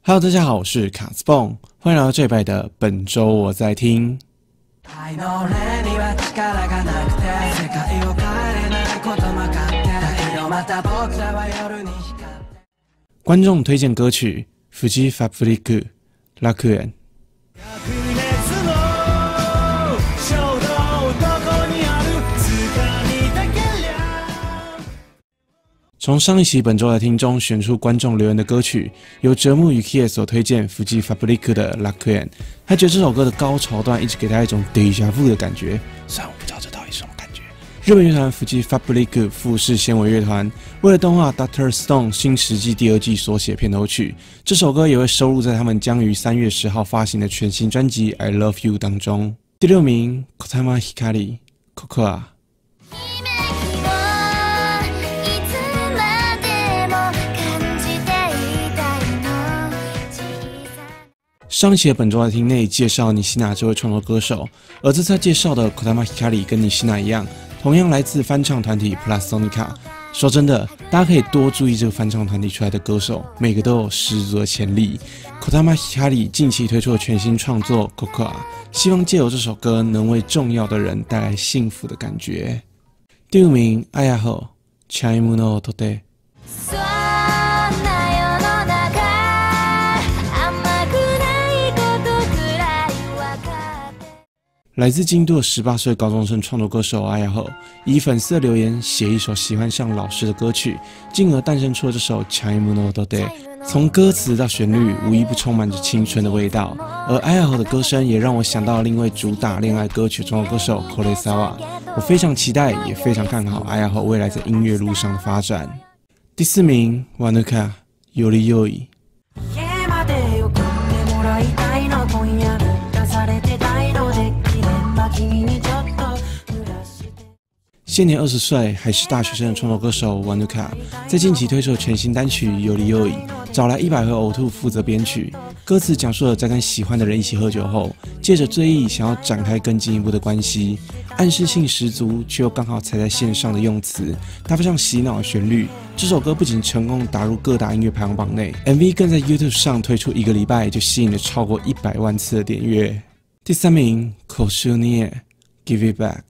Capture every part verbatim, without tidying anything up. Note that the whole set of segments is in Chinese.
Hello， 大家好，我是卡斯蹦，欢迎来到这一拜的本周我在听。观众推荐歌曲《富士ファブリック楽園》。从上一期本周来听中选出观众留言的歌曲，由折木与 Kie 所推荐 Fuji Fabric 的 Lakuen， 他觉得这首歌的高潮段一直给他一种 déjà vu 的感觉，虽然我不知道这到底是什么感觉。日本乐团 Fuji Fabric 富士纤维乐团为了动画 Doctor Stone 新世纪第二季所写片头曲，这首歌也会收录在他们将于三月十号发行的全新专辑 I Love You 当中。第六名 Kotama Hikari Cocoa。上一期的本周来听内介绍尼西娜这位创作歌手，而这次介绍的 Kotama Hikari 跟尼西娜一样，同样来自翻唱团体 Plassonica。说真的，大家可以多注意这个翻唱团体出来的歌手，每个都有十足的潜力。Kotama Hikari 近期推出了全新创作 Cocoa， 希望借由这首歌能为重要的人带来幸福的感觉。第五名 Ayaho Chaimu no Oto de。来自京都的十八岁高中生创作歌手阿雅后，以粉丝的留言写一首喜欢上老师的歌曲，进而诞生出了这首《Chaimu no Oto de》。从歌词到旋律，无一不充满着青春的味道。而阿雅后的歌声也让我想到另一位主打恋爱歌曲创作歌手 Koresawa。我非常期待，也非常看好阿雅后未来在音乐路上的发展。第四名 Wanuka Yori Yoi。现年二十岁，还是大学生的创作歌手 Wanuka， 在近期推出了全新单曲《Yori Yoi》，找来一百回呕吐负责编曲。歌词讲述了在跟喜欢的人一起喝酒后，借着醉意想要展开更进一步的关系，暗示性十足，却又刚好踩在线上的用词，搭配上洗脑的旋律，这首歌不仅成功打入各大音乐排行榜内 ，M V 更在 YouTube 上推出一个礼拜就吸引了超过一百万次的点阅。第三名 Kosunie Give It Back。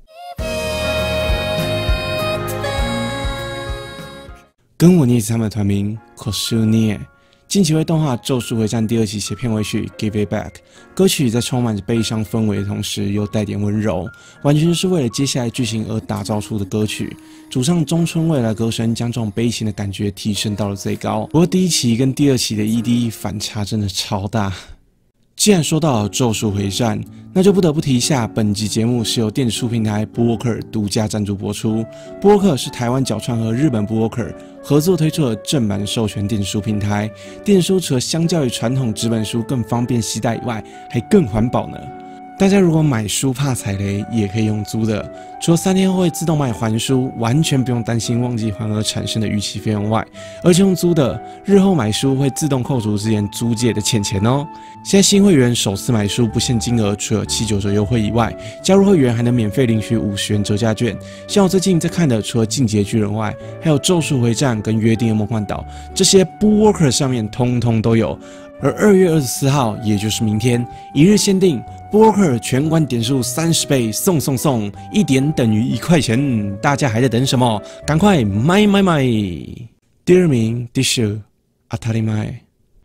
跟我念一次他们的团名 Kosunie， 近期为动画《咒术回战》第二期写片尾曲 Give It Back， 歌曲在充满着悲伤氛围的同时又带点温柔，完全是为了接下来剧情而打造出的歌曲。主唱中村未来歌声将这种悲情的感觉提升到了最高。不过第一期跟第二期的 E D 反差真的超大。既然说到了《咒术回战》，那就不得不提一下，本集节目是由电子书平台 Booker 独家赞助播出。Booker 是台湾角川和日本 Booker 合作推出的正版授权电子书平台。电子书除了相较于传统纸本书更方便携带以外，还更环保呢。大家如果买书怕踩雷，也可以用租的，除了三天后会自动帮你还书，完全不用担心忘记还而产生的逾期费用外，而且用租的，日后买书会自动扣除之前租借的欠钱哦。现在新会员首次买书不限金额，除了七九折优惠以外，加入会员还能免费领取五十元折价券。像我最近在看的，除了《进击的巨人》外，还有《咒术回战》跟《约定的梦幻岛》，这些 Booker 上面通通都有。而二月二十四号，也就是明天，一日限定 Booker 全馆点数三十倍送送送，一点等于一块钱，大家还在等什么？赶快买买买！第二名 Dishu 当たり前。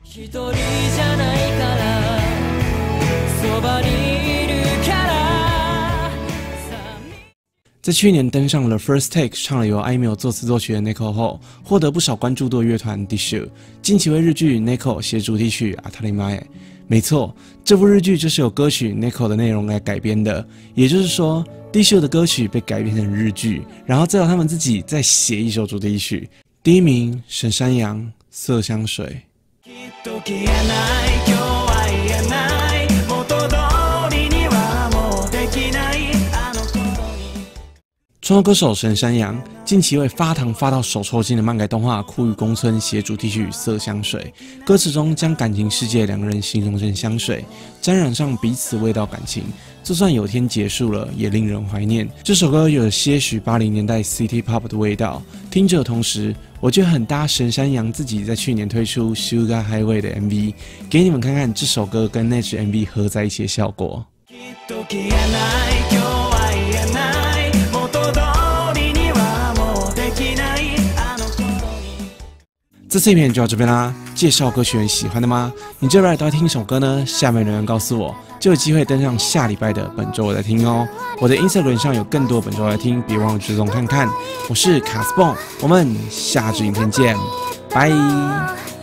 在去年登上了 First Take 唱了由艾米尔作词作曲的 Neko 后，获得不少关注度的乐团 Dishu， 近期为日剧 Neko 写主题曲当たり前。没错，这部日剧就是由歌曲 Neko 的内容来改编的，也就是说 Dishu 的歌曲被改编成日剧，然后再由他们自己再写一首主题曲。第一名沈山羊色香水。创作歌手沈山羊近期为发糖发到手抽筋的漫改动画《酷与宫村》写主题曲《色香水》，歌词中将感情世界两个人形容成香水，沾染上彼此味道感情， 就算有天结束了，也令人怀念。这首歌有些许八零年代 City Pop 的味道，听着同时，我觉得很搭神山羊自己在去年推出 Sugar Highway 的 M V， 给你们看看这首歌跟那支 M V 合在一起的效果。这次影片就到这边啦。介绍歌曲很喜欢的吗？你这边都要听一首歌呢？下面留言告诉我，就有机会登上下礼拜的本周我在听哦。我的 Instagram 上有更多本周我在听，别忘了追踪看看。我是卡斯蹦，我们下支影片见，拜。